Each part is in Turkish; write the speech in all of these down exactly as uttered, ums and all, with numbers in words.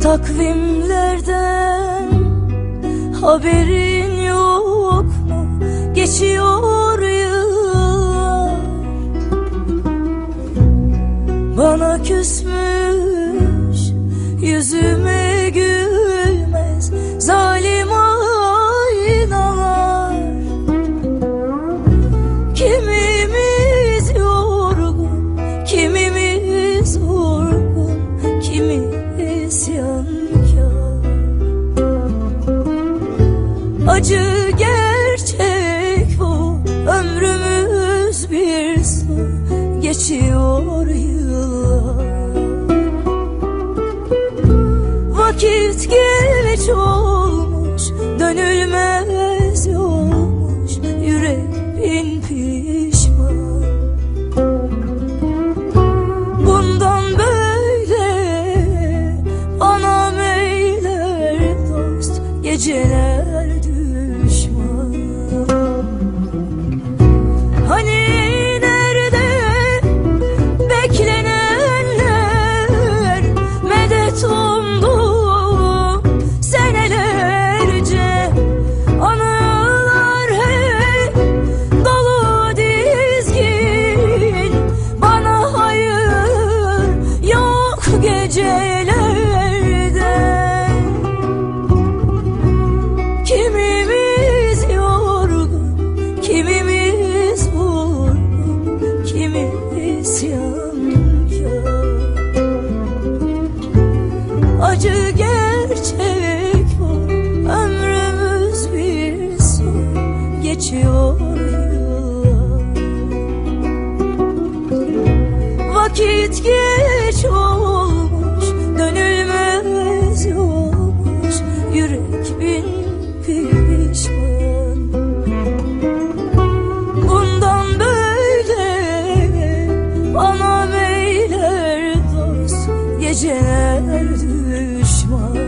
Takvimlerden haberin yok mu? Geçiyor yıllar, bana küsmüş, yüzüme gülmez zalim aynalar. Kimimiz yorgun, kimimiz vurgun, kimi isyankar. Acı gerçek bu, ömrümüz bir su, geçiyor yıllar. Vakit geç olmuş, dönülmez yolmuş, yürek bin pişman. Bundan böyle bana meyler dost, geceler düşman. Hani nerede beklenenler, medet umdu senelerce. Anılar hep dolu dizgin, bana hayır yok gecelerde. Kimimiz yorgun, kimimiz vurgun, kimi isyankar. Acı gerçek bu, ömrümüz bir su, geçiyor yıllar. Vakit geç olmuş, dönülmez yolmuş, yürek bin pişman. Bundan böyle bana meyler dost, geceler düşman.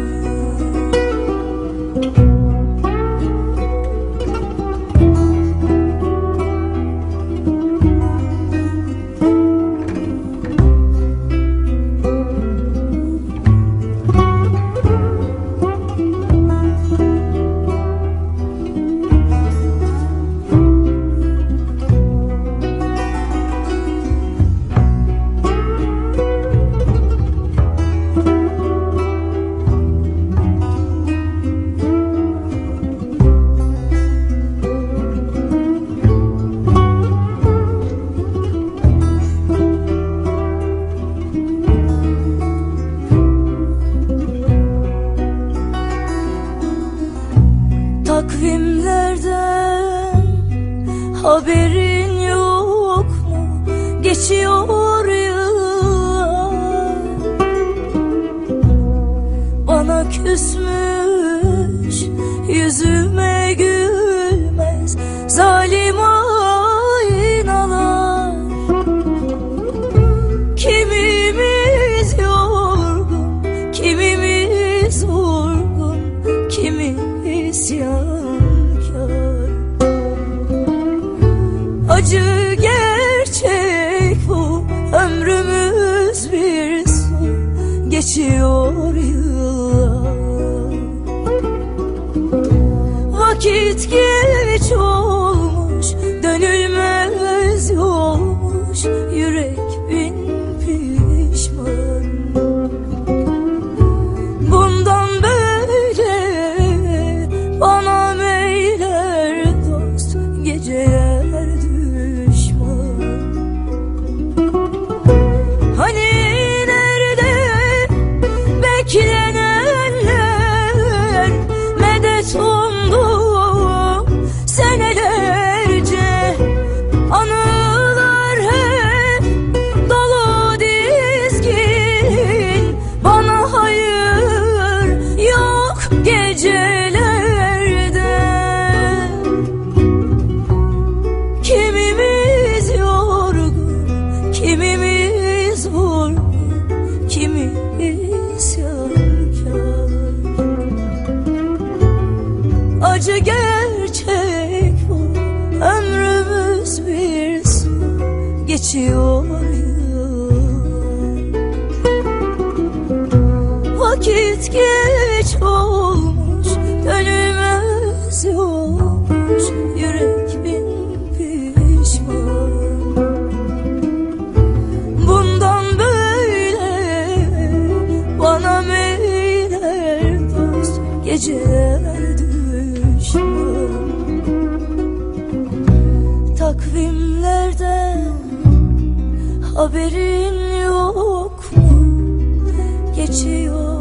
Takvimlerden haberin yok mu? Geçiyor yıllar, bana küsmüş, yüzüme gülmez zalim aynalar. Kimimiz yorgun, kimimiz vurgun, kimi isyankar. Acı gerçek bu, ömrümüz bir su, geçiyor yıllar. Vakit geç olmuş, dönülmez yolmuş, yürek bin pişman. Bundan böyle bana meyler dost, geceler düşman. Hani nerede beklenenler, medet umdu senelerce. Anılar hep dolu dizgin, bana hayır yok gecelerde. Kimimiz yorgun, kimimiz vurgun, kimi isyankar. Acı gerçek bu, ömrümüz bir su, geçiyor yıllar. Vakit geç olmuş, dönülmez yolmuş, yürek bin pişman. Bundan böyle bana meyler dost, geceler düşman. Takvimlerden haberin yok mu? Geçiyor